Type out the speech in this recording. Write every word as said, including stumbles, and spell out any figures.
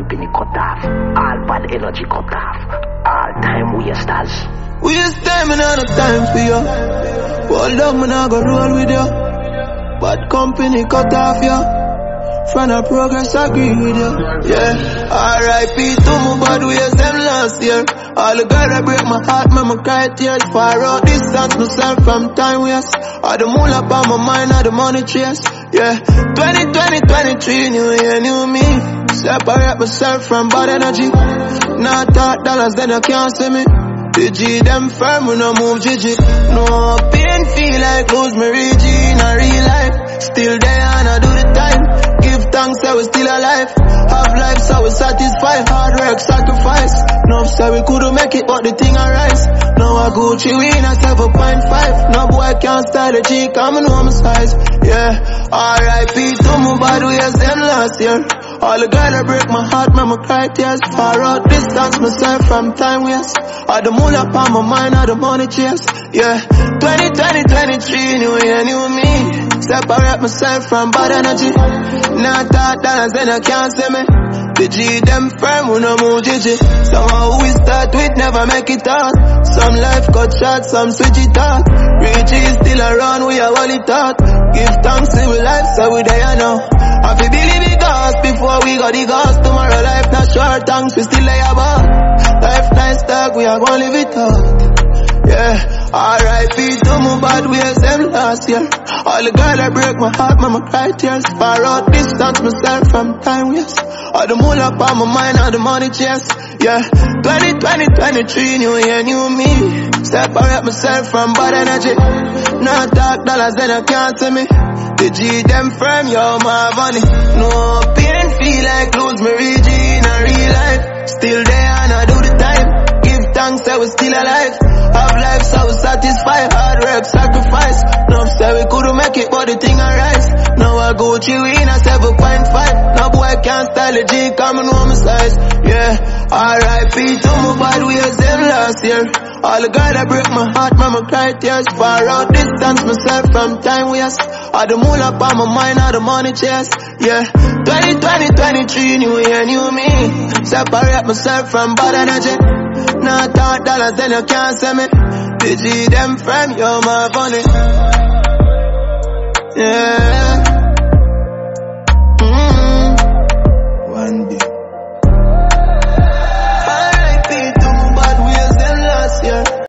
company cut off, all bad energy cut off, all time wasters. We just time and not time for you. Hold on, man, I go roll with you. Bad company cut off you. Friend of progress, agree with you. Yeah, R I P to my bad ways them last year. All the girls that break my heart, make me cry tears. Far out distance myself from time waste. All the moon up on my mind, all the money chase. Yeah, twenty twenty, twenty-three, new year, new me. Separate myself from bad energy. Not talk dollars, then I can't see me. The G them firm, we no move G G. No pain, feel like lose me Reggie in a real life. Still there and I do the time. Give thanks that we still alive. Have life so we satisfied. Hard work, sacrifice. No say we couldn't make it but the thing arise. Now I Gucci we in a seven point five. No boy can't style the G, come and know my size. Yeah, R I P to my bad ways them last year. All the girls that break my heart, make me cry tears. Far out distance myself from time waste. All the moon up on my mind, all the money chase. Yeah, twenty twenty, twenty-three, new year, new me. Separate myself from bad energy. Not talk dollars, then I can't see me. The G them firm, we no move G G. Somehow we start with never make it out. Some life cut short, some switch it out. Richie still around, we are all it out. Give thanks to we life, so we there now. I feel believe it goes before we got the gas. Tomorrow life not short, thanks we still lay about. Life nice talk, we are gonna live it out. Yeah, R I P to my bad ways them last year. All the girls that break my heart, make me cry tears. Far out distance myself from time waste. All the moon up on my mind, all the money chase. Yeah, twenty twenty, twenty-three, new year, new me. Separate myself from bad energy. Not talk dollars, then I can't see me. The G them firm, yo, my money. No pain, feel like lose me Reggie in a real life. Still there and I do the time. Give thanks that we still alive. Have life so we satisfied. Hard work, sacrifice. No say we couldn't make it but the thing arise. Now I Gucci we in a seven point five. No boy can't style the G, come and know my size. Yeah, R I P to my bad ways them last year. All the girls that break my heart, make me cry tears. Far out distance myself from time waste. All the moon up on my mind, all the money chase. Yeah, twenty twenty, twenty-three, new year, new me. Separate myself from bad energy. Not talk dollars, then you can't see me. The G them firm, yo, my funny. Yeah.